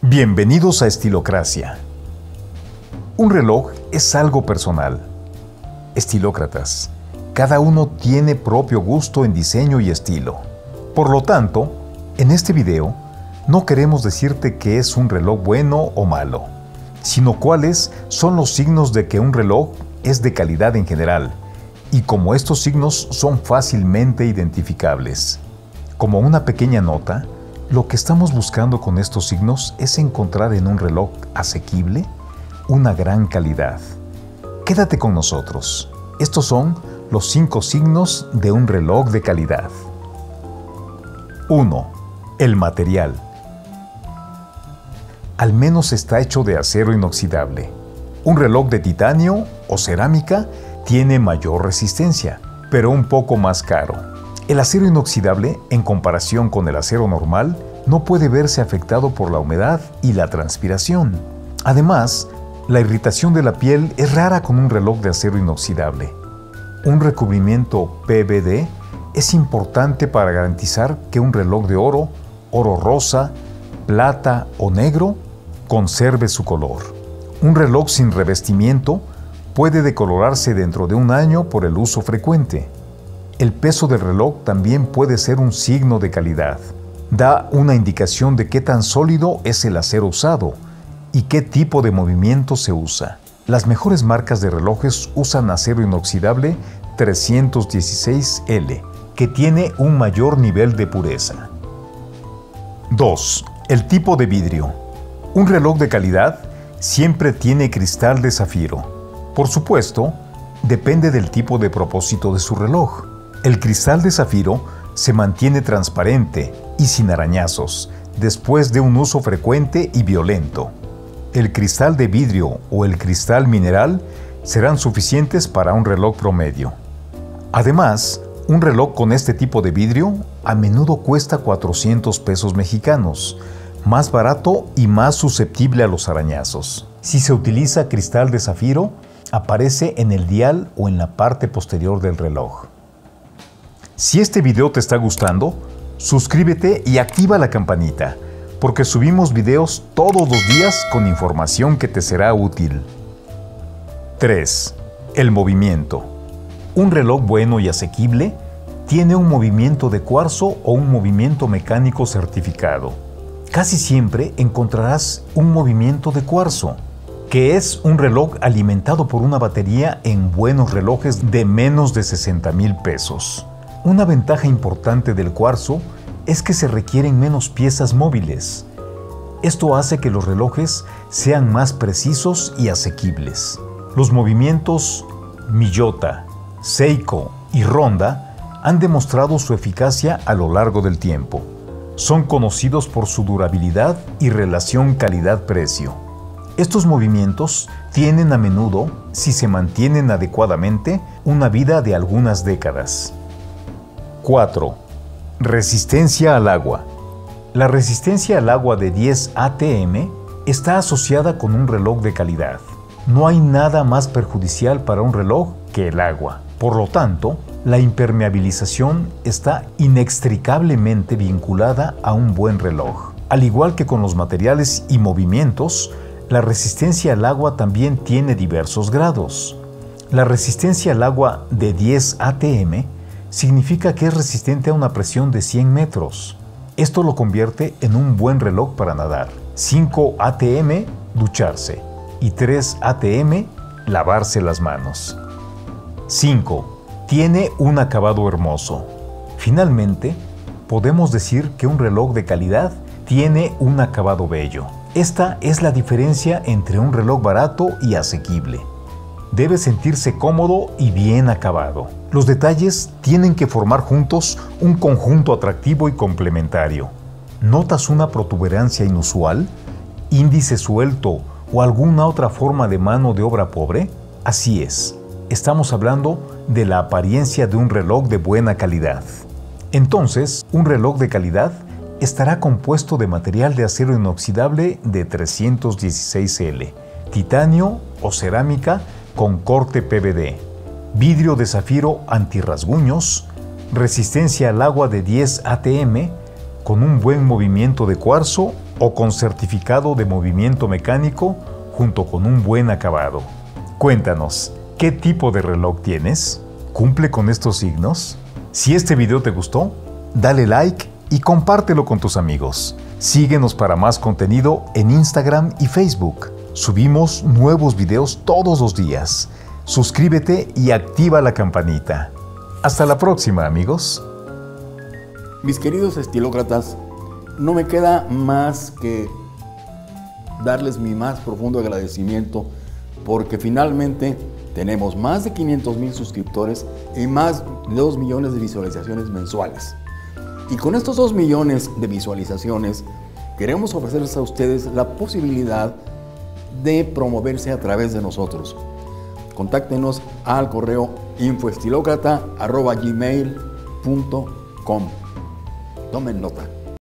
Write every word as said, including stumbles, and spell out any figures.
Bienvenidos a Estilocracia. Un reloj es algo personal. Estilócratas, cada uno tiene propio gusto en diseño y estilo. Por lo tanto, en este video, no queremos decirte que es un reloj bueno o malo, sino cuáles son los signos de que un reloj es de calidad en general, y cómo estos signos son fácilmente identificables. Como una pequeña nota, lo que estamos buscando con estos signos es encontrar en un reloj asequible una gran calidad. Quédate con nosotros. Estos son los cinco signos de un reloj de calidad. uno. El material. Al menos está hecho de acero inoxidable. Un reloj de titanio o cerámica tiene mayor resistencia, pero un poco más caro. El acero inoxidable, en comparación con el acero normal, no puede verse afectado por la humedad y la transpiración. Además, la irritación de la piel es rara con un reloj de acero inoxidable. Un recubrimiento P V D es importante para garantizar que un reloj de oro, oro rosa, plata o negro conserve su color. Un reloj sin revestimiento puede decolorarse dentro de un año por el uso frecuente. El peso del reloj también puede ser un signo de calidad. Da una indicación de qué tan sólido es el acero usado y qué tipo de movimiento se usa. Las mejores marcas de relojes usan acero inoxidable trescientos dieciséis L, que tiene un mayor nivel de pureza. dos. El tipo de vidrio. Un reloj de calidad siempre tiene cristal de zafiro. Por supuesto, depende del tipo de propósito de su reloj. El cristal de zafiro se mantiene transparente y sin arañazos después de un uso frecuente y violento. El cristal de vidrio o el cristal mineral serán suficientes para un reloj promedio. Además, un reloj con este tipo de vidrio a menudo cuesta cuatrocientos pesos mexicanos, más barato y más susceptible a los arañazos. Si se utiliza cristal de zafiro, aparece en el dial o en la parte posterior del reloj. Si este video te está gustando, suscríbete y activa la campanita, porque subimos videos todos los días con información que te será útil. tres. El movimiento. Un reloj bueno y asequible tiene un movimiento de cuarzo o un movimiento mecánico certificado. Casi siempre encontrarás un movimiento de cuarzo, que es un reloj alimentado por una batería en buenos relojes de menos de sesenta mil pesos. Una ventaja importante del cuarzo es que se requieren menos piezas móviles. Esto hace que los relojes sean más precisos y asequibles. Los movimientos Miyota, Seiko y Ronda han demostrado su eficacia a lo largo del tiempo. Son conocidos por su durabilidad y relación calidad-precio. Estos movimientos tienen a menudo, si se mantienen adecuadamente, una vida de algunas décadas. cuatro. Resistencia al agua. La resistencia al agua de diez A T M está asociada con un reloj de calidad. No hay nada más perjudicial para un reloj que el agua. Por lo tanto, la impermeabilización está inextricablemente vinculada a un buen reloj. Al igual que con los materiales y movimientos, la resistencia al agua también tiene diversos grados. La resistencia al agua de diez A T M significa que es resistente a una presión de cien metros. Esto lo convierte en un buen reloj para nadar. cinco A T M, ducharse. Y tres A T M, lavarse las manos. cinco. Tiene un acabado hermoso. Finalmente, podemos decir que un reloj de calidad tiene un acabado bello. Esta es la diferencia entre un reloj barato y asequible. Debe sentirse cómodo y bien acabado. Los detalles tienen que formar juntos un conjunto atractivo y complementario. ¿Notas una protuberancia inusual, índice suelto o alguna otra forma de mano de obra pobre? Así es, estamos hablando de la apariencia de un reloj de buena calidad. Entonces, un reloj de calidad estará compuesto de material de acero inoxidable de trescientos dieciséis L, titanio o cerámica con corte P V D, vidrio de zafiro antirrasguños, resistencia al agua de diez A T M, con un buen movimiento de cuarzo o con certificado de movimiento mecánico junto con un buen acabado. Cuéntanos, ¿qué tipo de reloj tienes? ¿Cumple con estos signos? Si este video te gustó, dale like y compártelo con tus amigos. Síguenos para más contenido en Instagram y Facebook. Subimos nuevos videos todos los días. Suscríbete y activa la campanita. Hasta la próxima, amigos. Mis queridos estilócratas, no me queda más que darles mi más profundo agradecimiento porque finalmente tenemos más de quinientos mil suscriptores y más de dos millones de visualizaciones mensuales. Y con estos dos millones de visualizaciones queremos ofrecerles a ustedes la posibilidad de promoverse a través de nosotros. Contáctenos al correo info estilócrata arroba gmail punto com. Tomen nota.